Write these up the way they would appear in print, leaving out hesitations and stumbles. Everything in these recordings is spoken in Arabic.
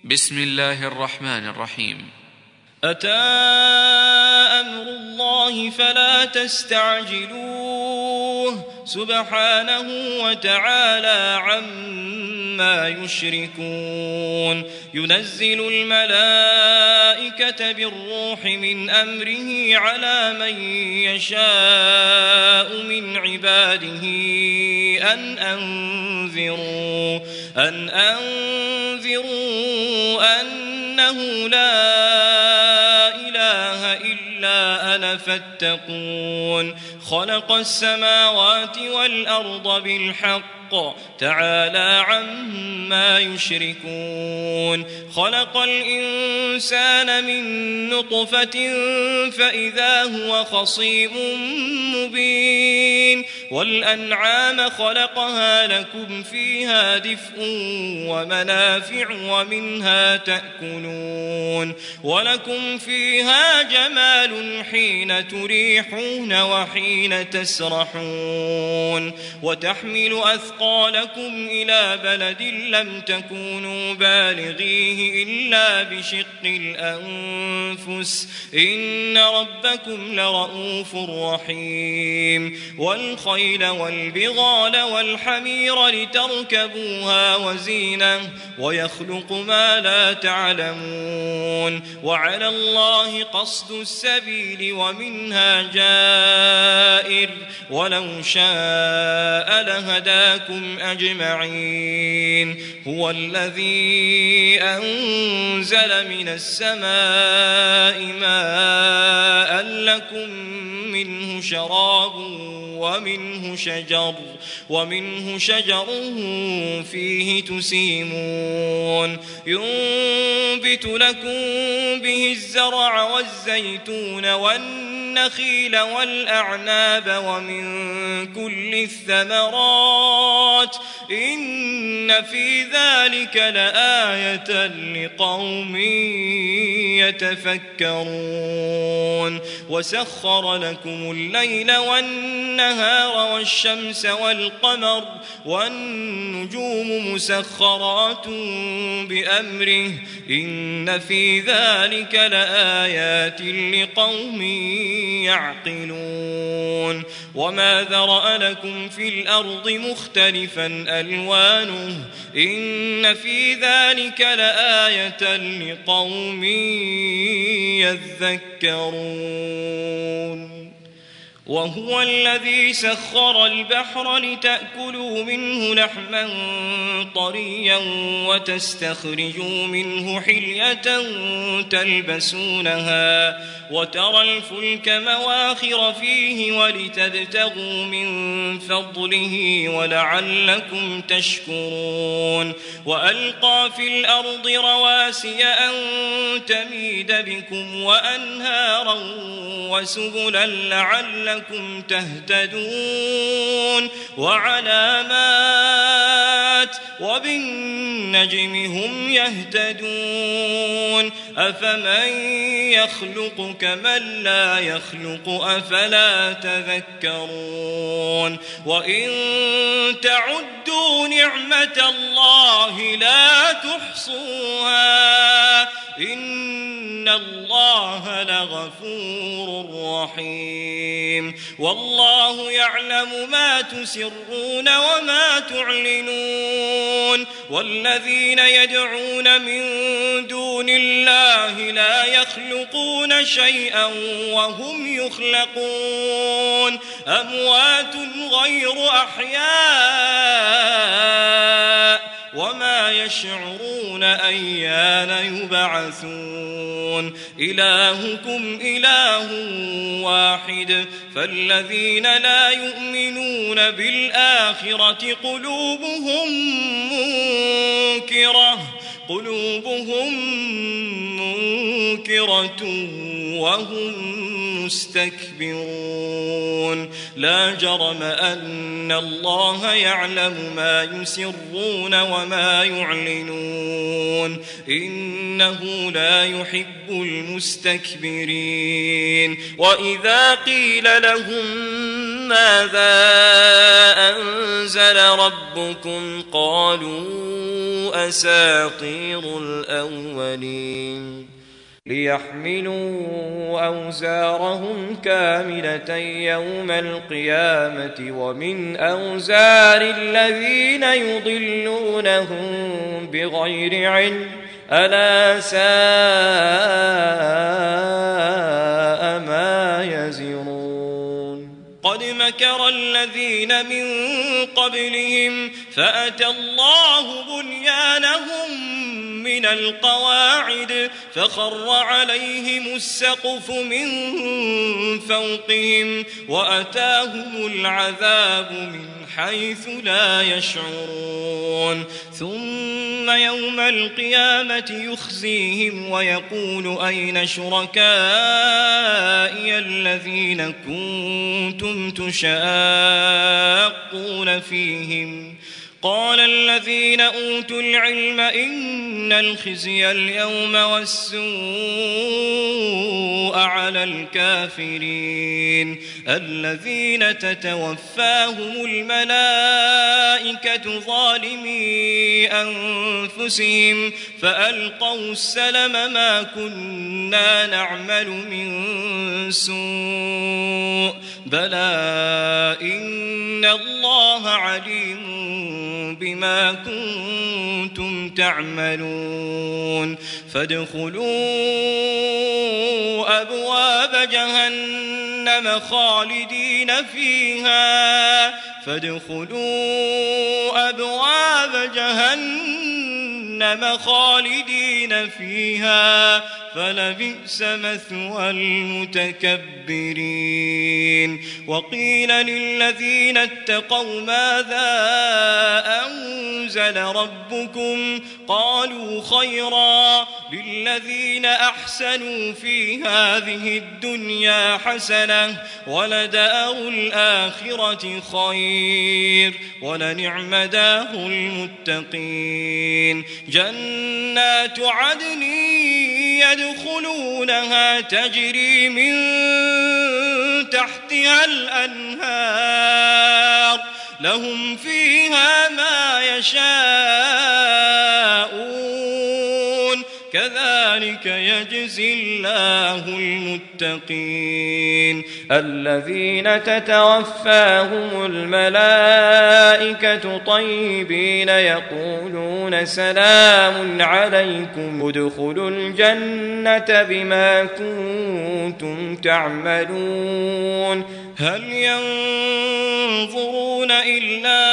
بسم الله الرحمن الرحيم. أتى أمر الله فلا تستعجلوه سبحانه وتعالى عما يشركون. ينزل الملائكة بالروح من أمره على من يشاء من عباده أن أنذروا أنه لا إله إلا أنا فاتقون. خلق السماوات والأرض بالحق تعالى عما يشركون. خلق الإنسان من نطفة فإذا هو خصيم مبين. والأنعام خلقها لكم فيها دفء ومنافع ومنها تأكلون. ولكم فيها جمال حين تريحون وحين تسرحون. وتحمل أثقالكم إلى بلد لم تكونوا بالغيه إلا بشق الأنفس إن ربكم لرؤوف رحيم. والخيل والبغال والحمير لتركبوها وزينة ويخلق ما لا تعلمون. وعلى الله قصد السبيل ومنها جائر ولو شاء لهداكم أجمعين. هو الذي أنزل من السماء ماء لكم منه شراب ومنه شجر فيه تسيمون. ينبت لكم به الزرع والزيتون والنخيل والأعناب ومن كل الثمرات إن في ذلك لآية لقوم يتفكرون. وسخر لكم الليل والنهار والشمس والقمر والنجوم مسخرات بأمره إن في ذلك لآيات لقوم يعقلون. وما ذرأ لكم في الأرض مختلفا ألوانه إن في ذلك لآية لقوم يذكرون. وهو الذي سخر البحر لتأكلوا منه لحما طريا وتستخرجوا منه حلية تلبسونها وترى الفلك مواخر فيه ولتبتغوا من فضله ولعلكم تشكرون. وألقى في الأرض رواسي أن تميد بكم وأنهارا وسبلا لعلكم تهتدون. وعلامات وبالنجم هم يهتدون. أفمن يخلق كمن لا يخلق أفلا تذكرون. وإن تعدوا نعمة الله لا تحصوها إن الله لغفور رحيم. والله يعلم ما تسرون وما تعلنون. والذين يدعون من دون الله لا يخلقون شيئا وهم يخلقون. أموات غير أحياء وما يشعرون أيان يبعثون. إلهكم إله واحد فالذين لا يؤمنون بالآخرة قلوبهم منكرة وهم مستكبرون. لا جرم أن الله يعلم ما يسرون وما يعلنون إنه لا يحب المستكبرين. وإذا قيل لهم ماذا أنزل ربكم قالوا أساطير الأولين ليحملوا أوزارهم كاملة يوم القيامة ومن أوزار الذين يضلونهم بغير علم ألا ساء ما يزرون قد مكر الذين من قبلهم فأتى الله بنيانهم من القواعد فخر عليهم السقف من فوقهم وأتاهم العذاب من حيث لا يشعرون ثم يوم القيامة يخزيهم ويقول أين شركائي الذين كنتم تشاقون فيهم قال الذين أوتوا العلم إن الخزي اليوم والسوء على الكافرين الذين تتوفاهم الملائكة ظالمي أنفسهم فألقوا السلم ما كنا نعمل من سوء بلى إن الله عليم بما كنتم تعملون فادخلوا أبواب جهنم خالدين فيها فادخلوا أبواب جهنم خالدين فيها فلبئس مثوى المتكبرين وقيل للذين اتقوا ماذا أنزل ربكم قالوا خيرا للذين أحسنوا في هذه الدنيا حسنة ولدار الآخرة خير ولنعم دار المتقين جنات عدن يدخلونها تجري من تحتها الأنهار لهم فيها ما يشاءون كذلك يجزي الله المتقين الذين تتوفاهم الملائكة طيبين يقولون سلام عليكم ادخلوا الجنة بما كنتم تعملون هل ينظرون إلا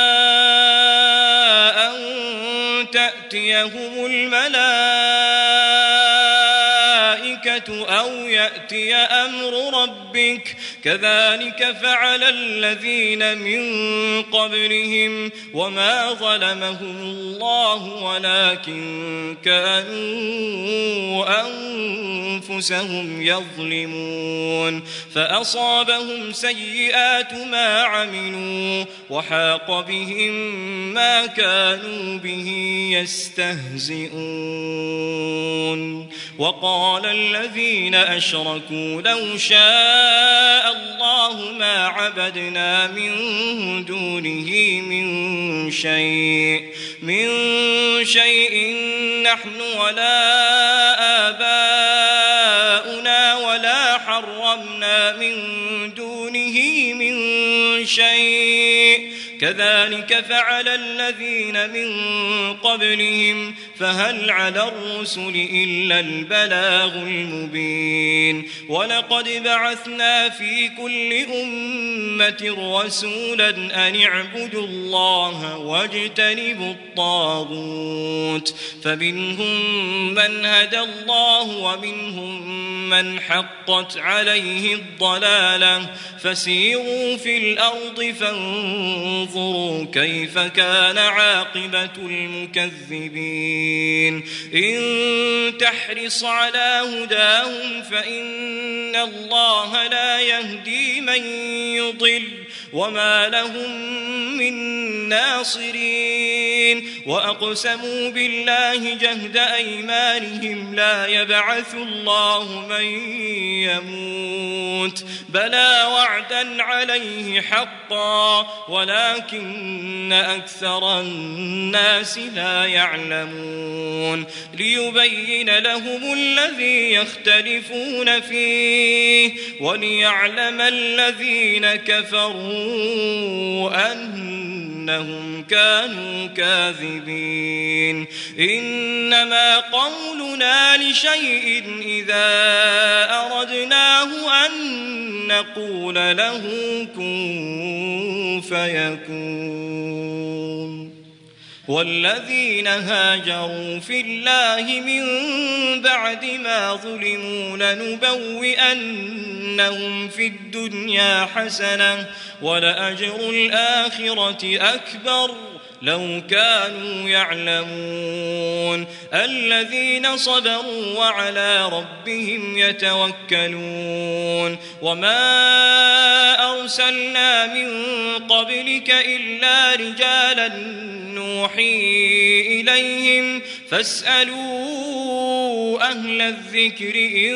أن تأتيهم الملائكة أو يأتي أمر ربك كذلك فعل الذين من قبلهم وما ظلمهم الله ولكن كانوا أنفسهم يظلمون فأصابهم سيئات ما عملوا وحاق بهم ما كانوا به يستهزئون وقال الذين أشركوا لو شاء الله ما عبدنا من دونه من شيء نحن ولا آباؤنا ولا حرمنا من دونه من شيء كذلك فعل الذين من قبلهم فهل على الرسل إلا البلاغ المبين ولقد بعثنا في كل أمة رسولا أن اعبدوا الله واجتنبوا الطاغوت فمنهم من هدى الله ومنهم من حقت عليه الضلالة فسيروا في الأرض فانظروا كيف كان عاقبة المكذبين إن تحرص على هداهم فإن الله لا يهدي من يضل وما لهم من ناصرين وأقسموا بالله جهد أيمانهم لا يبعث الله من يموت بلى وعدا عليه حقا ولكن أكثر الناس لا يعلمون ليبين لهم الذي يختلفون فيه وليعلم الذين كفروا أنهم كانوا كاذبين إنما قولنا لشيء إذا أردناه أن نقول له كن فيكون والذين هاجروا في الله من بعد ما ظلموا لنبوئنهم في الدنيا حسنة ولأجر الآخرة أكبر لو كانوا يعلمون الذين صبروا وعلى ربهم يتوكلون وما أرسلنا من قبلك إلا رجالا نوحي إليهم فاسألوا أهل الذكر إن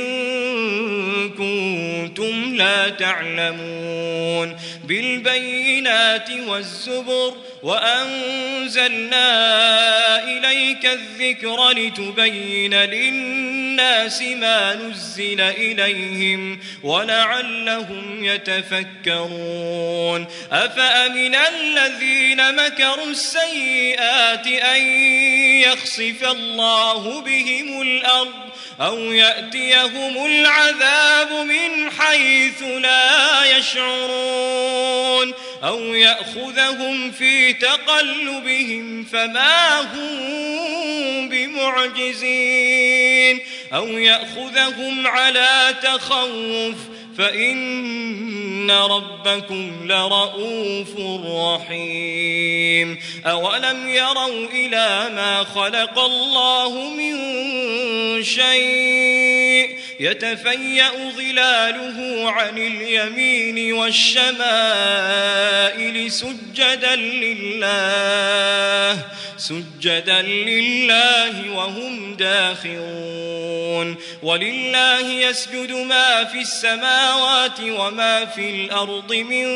كنتم لا تعلمون بالبينات والزبر وأنزلنا إليك الذكر لتبين للناس ما نزل إليهم ولعلهم يتفكرون أفأمن الذين مكروا السيئات أن يخسف الله بهم الأرض أو يأتيهم العذاب من حيث لا يشعرون أو يأخذهم في تقلبهم فما هم بمعجزين أو يأخذهم على تخوف فإن ربكم لرؤوف رحيم أولم يروا إلى ما خلق الله من شيء يتفيأ ظلاله عن اليمين والشمائل سجدا لله وهم داخرون ولله يسجد ما في السماوات وما في الأرض من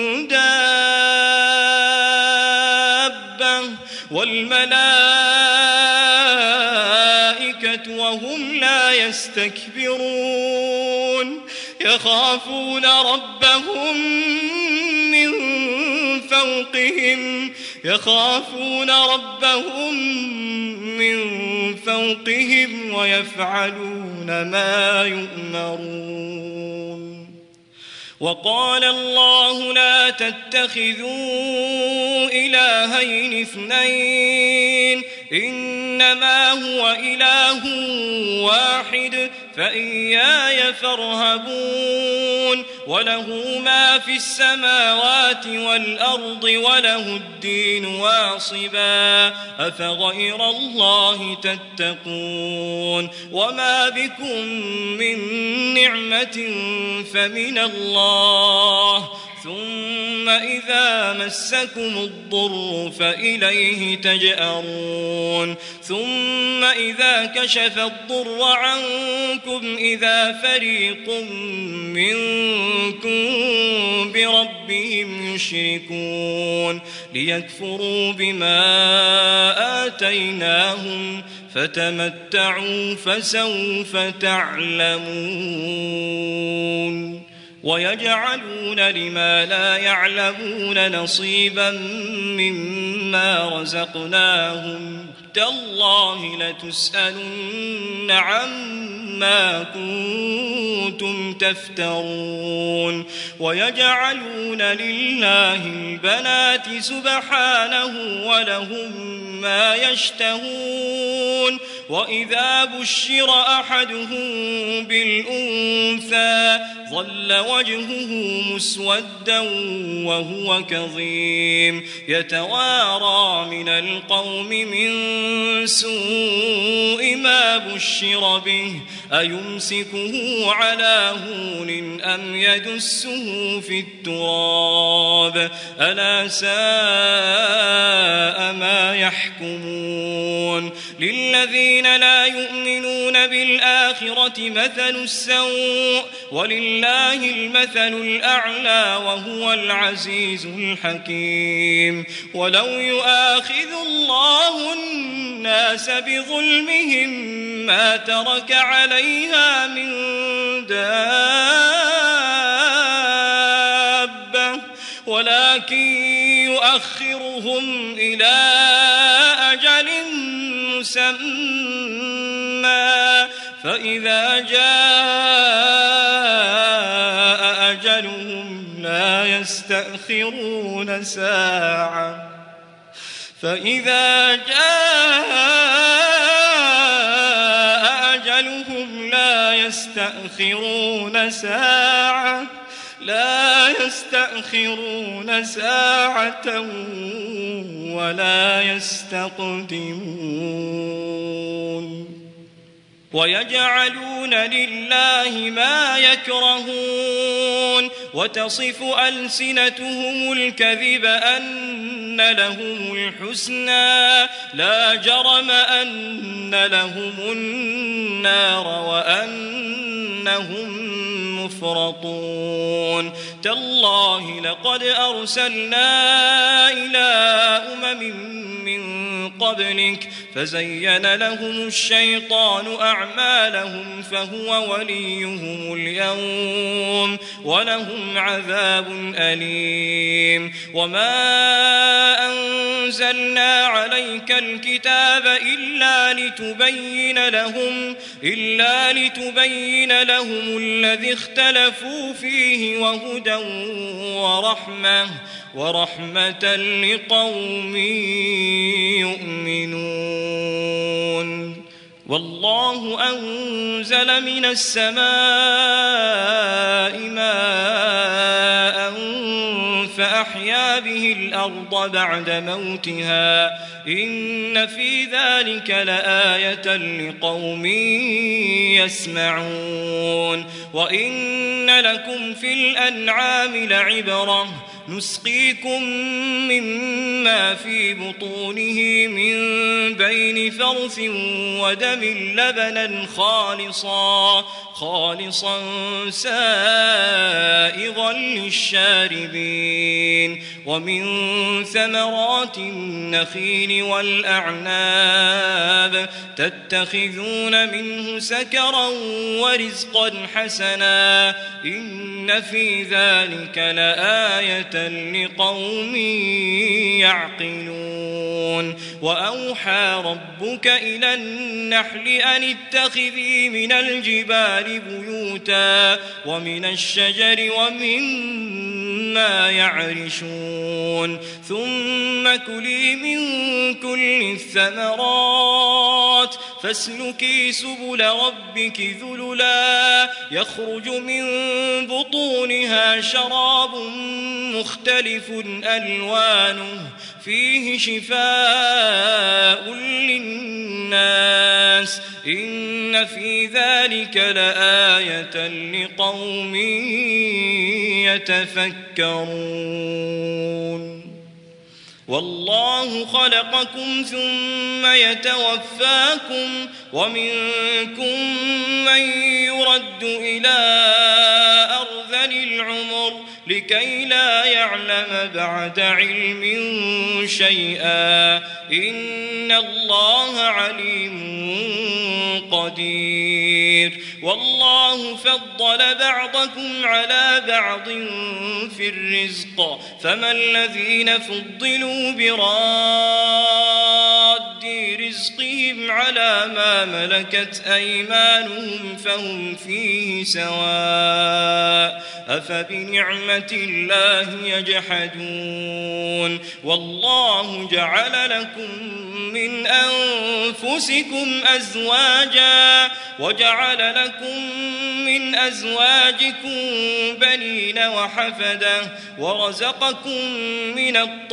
دابة والملائكة وهم لا يستكبرون يخافون ربهم من فوقهم ويفعلون ما يؤمرون وقال الله لا تتخذوا إلهين اثنين إنما هو إله واحد فإياي فارهبون وله ما في السماوات والأرض وله الدين واصبا أفغير الله تتقون وما بكم من نعمة فمن الله ثم إذا مسكم الضر فإليه تجأرون ثم إذا كشف الضر عنكم إذا فريق منكم بربهم يشركون ليكفروا بما آتيناهم فتمتعوا فسوف تعلمون ويجعلون لما لا يعلمون نصيبا مما رزقناهم تالله لتسألن عما كنتم تفترون ويجعلون لله البنات سبحانه ولهم ما يشتهون وإذا بشر أحدهم بالأنثى ظل وجهه مسودا وهو كظيم يتوارى من القوم من سوء ما بشر به أيمسكه على هون أم يدسه في التراب ألا ساء ما يحكمون للذين لا يؤمنون بالآخرة مثل السوء ولله المثل الأعلى وهو العزيز الحكيم ولو يؤاخذ الله الناس بظلمهم ما ترك عليها من دابة ولكن يؤخرهم إلى أجل مسمى فإذا جاء أجلهم لا يستأخرون ساعة فإذا جاء أجلهم لا يستأخرون ساعة ولا يستقدمون ويجعلون لله ما يكرهون وتصف ألسنتهم الكذب أن لهم الحسنى لا جرم أن لهم النار وأنهم مفرطون تالله لقد أرسلنا إلى من قبلك فزين لهم الشيطان أعمالهم فهو وليهم اليوم ولهم عذاب أليم وما أنزلنا عليك الكتاب إلا لتبين لهم الذي اختلفوا فيه وهدى ورحمة لقوم يؤمنون والله أنزل من السماء ماء فأحيا به الأرض بعد موتها إن في ذلك لآية لقوم يسمعون وإن لكم في الأنعام لعبرة نسقيكم مما في بطونه من بين فرث ودم لبنا خالصا سائغا للشاربين ومن ثمرات النخيل والأعناب تتخذون منه سكرا ورزقا حسنا إن في ذلك لآية لقوم يعقلون وأوحى ربك إلى النحل أن اتخذي من الجبال بيوتا ومن الشجر ومما يعرشون ثم كلي من كل الثمرات فاسلكي سبل ربك ذللا يخرج من بطونها شراب مختلف ألوانه فيه شفاء للناس إن في ذلك لآية لقوم يتفكرون والله خلقكم ثم يتوفاكم ومنكم من يرد إلى أرذل العمر لكي لا يعلم بعد علم شيئا إن الله عليم قدير والله فضل بعضكم على بعض في الرزق فما الذين فضلوا براد رزقهم على ما ملكت أيمانهم فهم فيه سواء أفبنعمة الله يجحدون والله جعل لكم من أنفسكم أزواجا وجعل لكم من أزواجكم بنين وحفدة ورزقكم من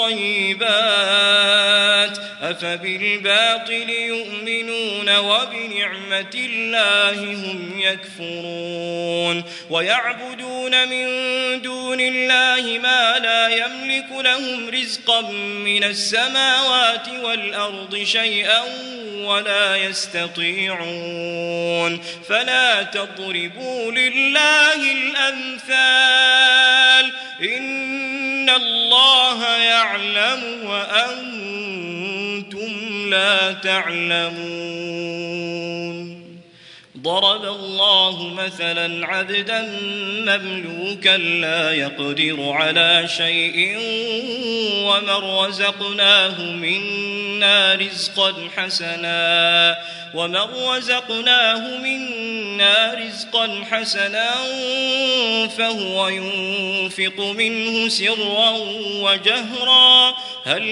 الطيبات أفبالباطل يؤمنون وبنعمة الله هم يكفرون ويعبدون من دون الله ما لا يملك لهم رزقا من السماوات والأرض شيئا ولا يستطيعون فلا تضربوا لله الأمثال إن الله يعلم وأنتم لا تعلمون ضرب الله مثلا عبدا مملوكا لا يقدر على شيء ومن رزقناه منا رزقا حسنا فهو ينفق منه سرا وجهرا هل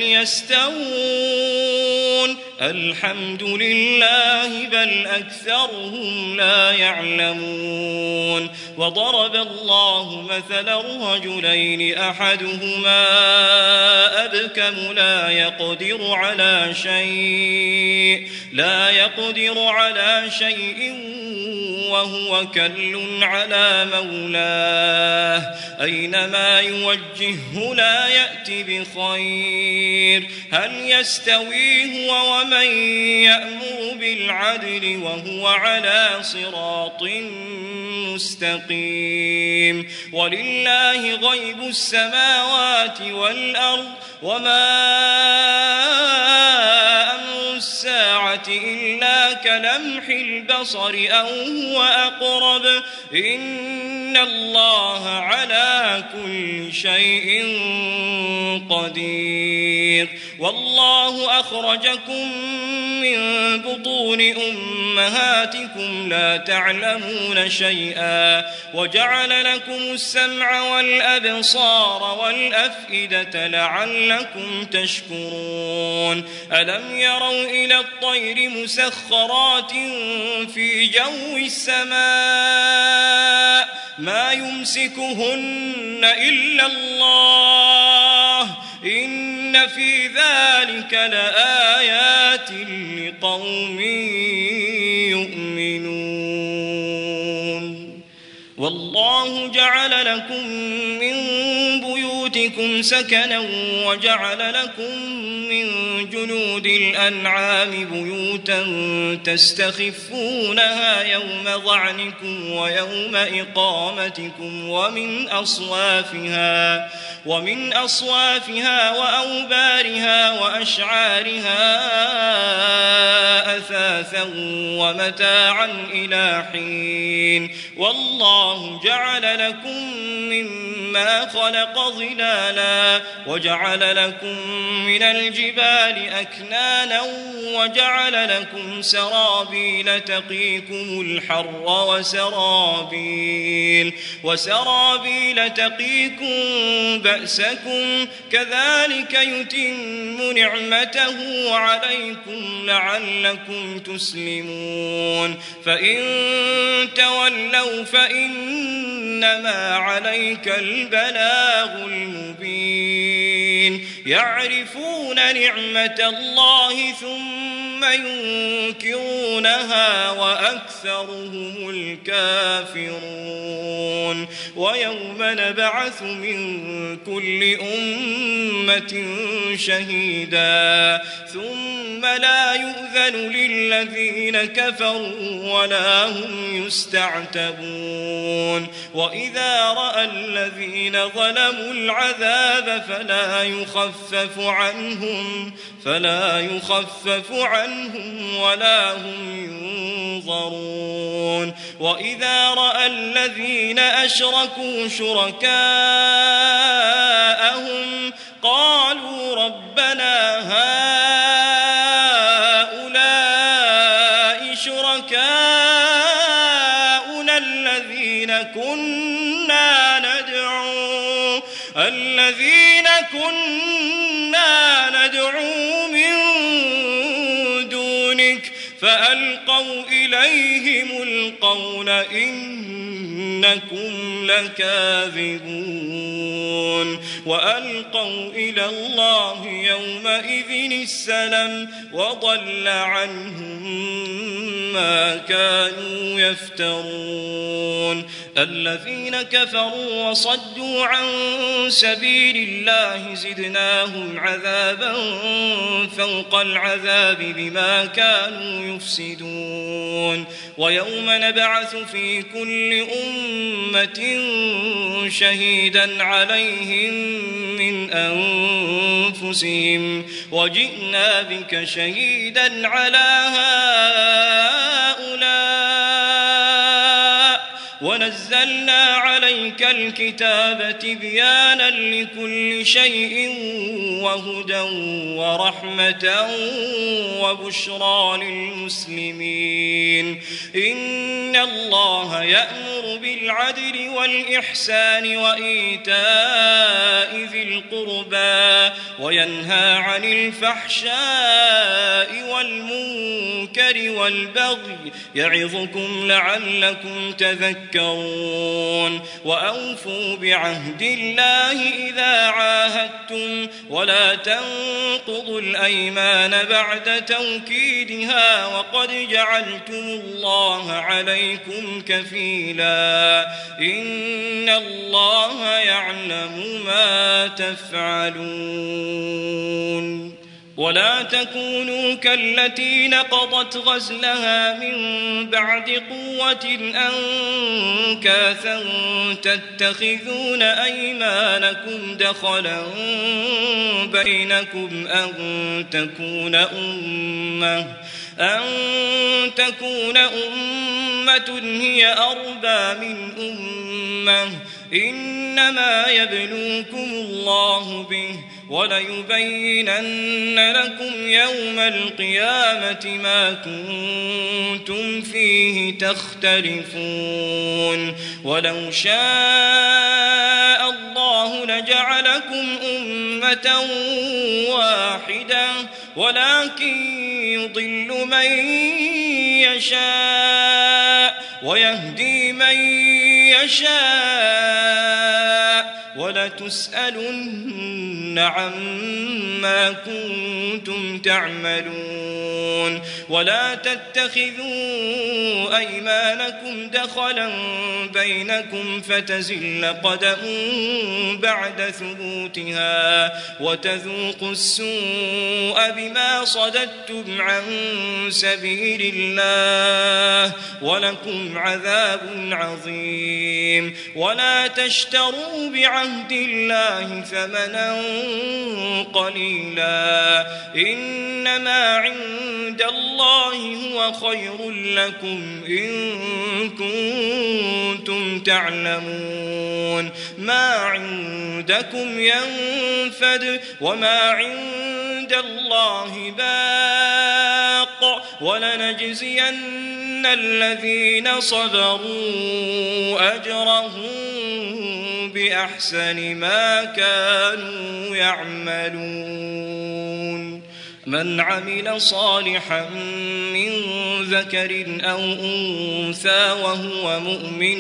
يستوون الحمد لله بل أكثرهم لا يعلمون وضرب الله مثلا رجلين أحدهما أبكم لا يقدر على شيء وهو كل على مولاه أينما يوجهه لا يأتي بخير هل يستوي هو ومن يأمر بالعدل وهو على صراط مستقيم ولله غيب السماوات والأرض وما أمر الساعة إلا كلمح البصر أو هو أقرب إن الله على كل شيء قدير والله أخرجكم من بطون أمهاتكم لا تعلمون شيئا وجعل لكم السمع والأبصار والأفئدة لعلكم تشكرون ألم يروا إلى الطير مسخرات في جو السماء ما يمسكهن إلا الله إن في ذلك لآيات لقوم يؤمنون والله جعل لكم من بيوتكم سكنا وجعل لكم من جلود الأنعام بيوتا تستخفونها يوم ظعنكم ويوم إقامتكم ومن أصوافها وأوبارها وأشعارها أثاثا ومتاعا إلى حين والله جعل لكم مما خلق ظلالا وجعل لكم من الجبال أكنانا وجعل لكم سرابيل تقيكم الحر وسرابيل تقيكم بأسكم كذلك يتم نعمته عليكم لعلكم تسلمون فإن تولوا فإنما عليك البلاغ المبين يعرفون نعمة الله ثم ينكرونها وأكثرهم الكافرون ويوم نبعث من كل أمة شهيدا ثم لا يؤذن للذين كفروا ولا هم يستعتبون وإذا رأى الذين ظلموا العذاب فلا يخفف عنهم ولا هم ينظرون وإذا رأى الذين أشركوا شركاءهم قالوا ربنا هؤلاء الذين كنا ندعو من دونك فألقوا إليهم القول إنكم لكاذبون وألقوا إلى الله يومئذ السلم وضل عنهم ما كانوا يفترون الذين كفروا وصدوا عن سبيل الله زدناهم عذابا فوق العذاب بما كانوا يفسدون ويوم نبعث في كل أمة شهيدا عليهم من أنفسهم وجئنا بك شهيدا على هؤلاء ونزلنا عليك الكتاب تبيانا لكل شيء وهدى ورحمة وبشرى للمسلمين إن الله يأمر بالعدل والإحسان وإيتاء ذي القربى وينهى عن الفحشاء والمنكر والبغي يعظكم لعلكم تذكرون وأوفوا بعهد الله إذا عاهدتم ولا تنقضوا الأيمان بعد توكيدها وقد جعلتم الله عليكم كفيلا إن الله يعلم ما تفعلون ولا تكونوا كالتي نقضت غزلها من بعد قوة أنكاثا تتخذون أيمانكم دخلا بينكم أن تكون أمة هي أربى من أمة إنما يبلوكم الله به وليبينن لكم يوم القيامة ما كنتم فيه تختلفون ولو شاء الله لجعلكم أمة واحدة ولكن يضل من يشاء ويهدي من يشاء ولتسألن عما كنتم تعملون ولا تتخذوا أيمانكم دخلا بينكم فتزل قدم بعد ثبوتها وتذوقوا السوء بما صددتم عن سبيل الله ولكم عذاب عظيم ولا تشتروا بعهد الله ثمنا قليلا إنما عند الله هو خير لكم إن كنتم تعلمون ما عندكم ينفد وما عند الله باق ولنجزين الذين صبروا أجرهم بأحسن ما كانوا يعملون من عمل صالحا من ذكر أو أنثى وهو مؤمن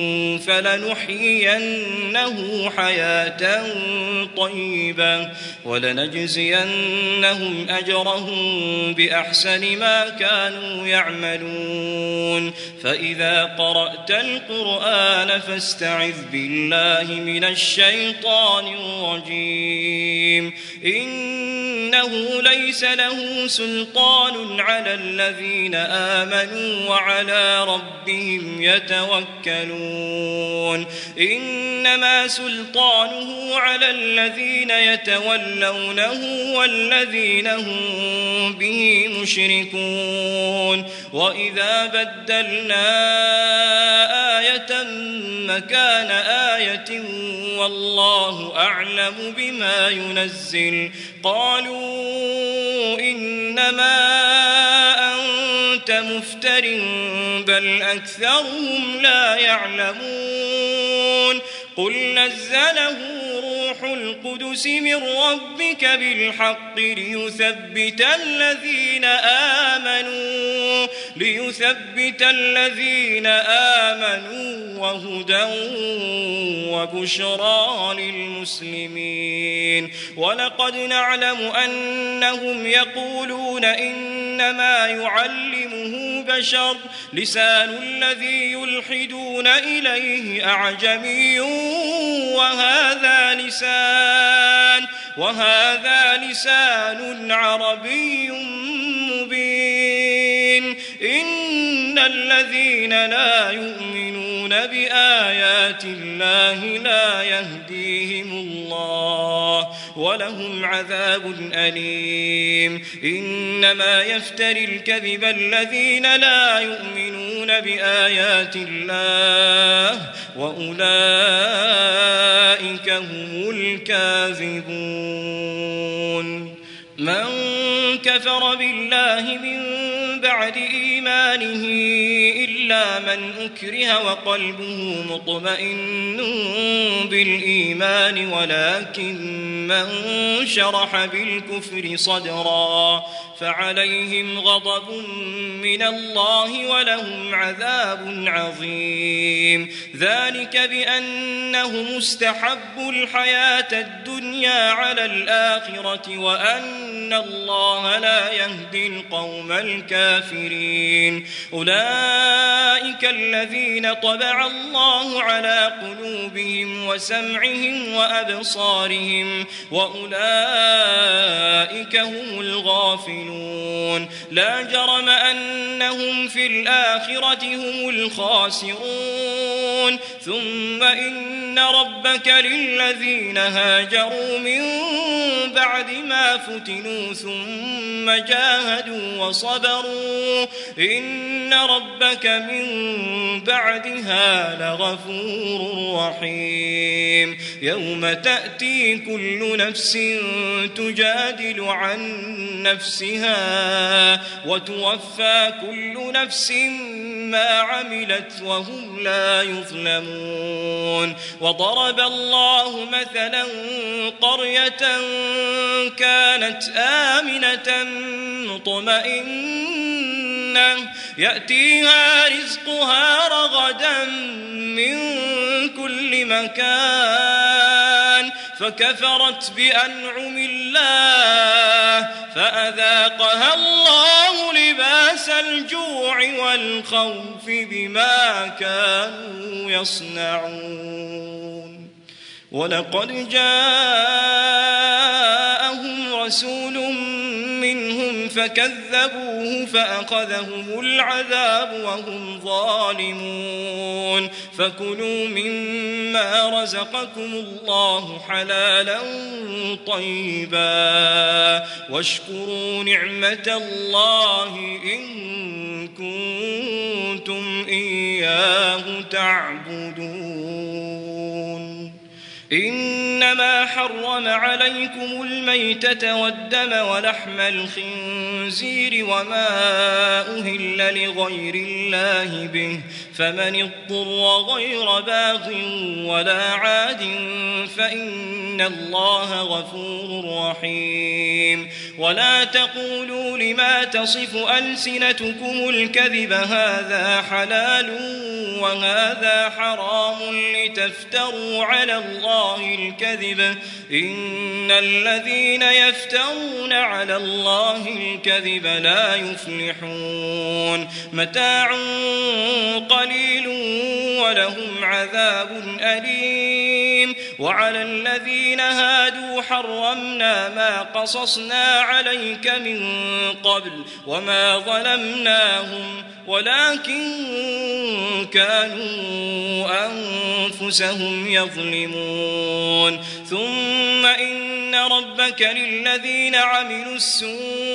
فلنحيينه حياة طيبة ولنجزينهم أجرهم بأحسن ما كانوا يعملون فإذا قرأت القرآن فاستعذ بالله من الشيطان الرجيم إنه ليس له سلطان على الذين آمنوا وعلى ربهم يتوكلون إنما سلطانه على الذين يتولونه والذين هم به مشركون وإذا بدلنا آية مكان آية والله أعلم بما ينزل قالوا إنما أنت لمفتر بل أكثرهم لا يعلمون قل نزله روح القدس من ربك بالحق ليثبت الذين آمنوا وهدى وبشرى للمسلمين ولقد نعلم أنهم يقولون إنما يعلمه بشر لسان الذي يلحدون إليه أعجمي وهذا لسان عربي مبين إن الذين لا يؤمنون بآيات الله لا يهديهم الله ولهم عذاب أليم إنما يفتري الكذب الذين لا يؤمنون بآيات الله وأولئك هم الكاذبون من كفر بالله من بعد إيمانه إلا من أكره وقلبه مطمئن بالإيمان ولكن من شرح بالكفر صدرا فعليهم غضب من الله ولهم عذاب عظيم ذلك بأنهم استحبوا الحياة الدنيا على الآخرة وأن الله لا يهدي القوم الكافرين أولئك الذين طبع الله على قلوبهم وسمعهم وأبصارهم وأولئك هم الغافلون لا جرم أنهم في الآخرة هم الخاسرون ثم إن ربك للذين هاجروا من بعد ما فتنوا ثم جاهدوا وصبروا إن ربك من بعدها لغفور رحيم يوم تأتي كل نفس تجادل عن نفسها وتوفى كل نفس ما عملت وهم لا يظلمون وضرب الله مثلا قرية كانت آمنة مطمئنة يأتيها رزقها رغدا من كل مكان فكفرت بأنعم الله فأذاقها الله لباس الجوع والخوف بما كانوا يصنعون ولقد جاءهم رسول منهم فكذبوه فأخذهم العذاب وهم ظالمون فكلوا مما رزقكم الله حلالا طيبا واشكروا نعمة الله إن كنتم إياه تعبدون إنما حرم عليكم الميتة والدم ولحم الخنزير وما أهل لغير الله به فمن اضطر غير باغ ولا عاد فإن الله غفور رحيم ولا تقولوا لما تصف ألسنتكم الكذب هذا حلال وهذا حرام لتفتروا على الله الكذب إن الذين يفترون على الله الكذب لا يفلحون متاع قليل ولهم عذاب أليم وعلى الذين هادوا حرمنا ما قصصنا عليك من قبل وما ظلمناهم ولكن كانوا أنفسهم يظلمون ثم إن ربك للذين عملوا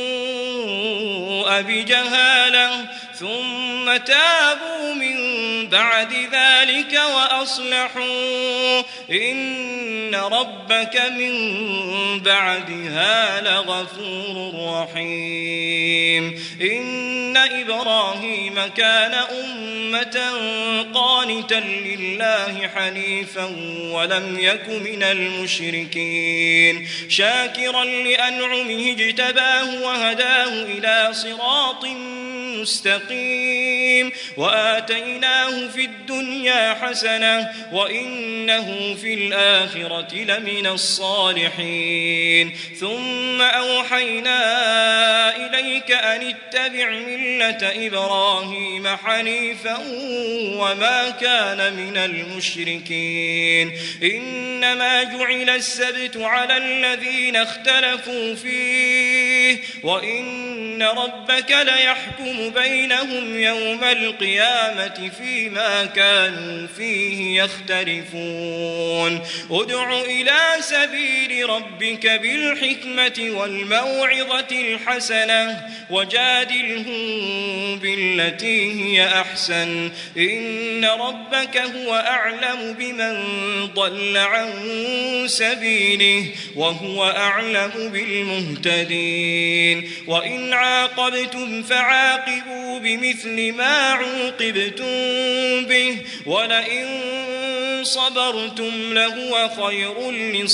السوء بجهالة ثم تابوا من بعد ذلك وأصلحوا إن ربك من بعدها لغفور رحيم إن إبراهيم كان أمة قانتا لله حنيفا ولم يك من المشركين شاكرا لأنعمه اجتباه وهداه إلى صراط مستقيم وآتيناه في الدنيا حسنة وإنه في الآخرة لمن الصالحين ثم أوحينا إليك أن اتبع ملة إبراهيم حنيفا وما كان من المشركين إنما جعل السبت على الذين اختلفوا فيه وإن ربك ليحكم بينهم يوم القيامة فيما كانوا فيه يختلفون ادع إلى سبيل ربك بالحكمة والموعظة الحسنة وجادلهم بالتي هي أحسن إن ربك هو أعلم بمن ضل عن سبيله وهو أعلم بالمهتدين وإن عاقبتم فعاقبوا بمثل ما عوقبتم به ولئن صبرتم لهو خير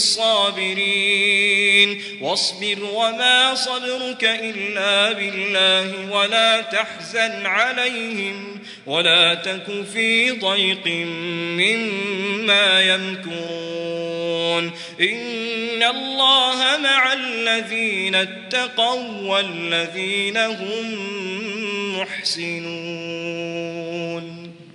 للصابرين واصبر وما صبرك إلا بالله ولا تحزن عليهم ولا تك في ضيق مما يمكرون إن الله مع الذين اتقوا والذين هم محسنون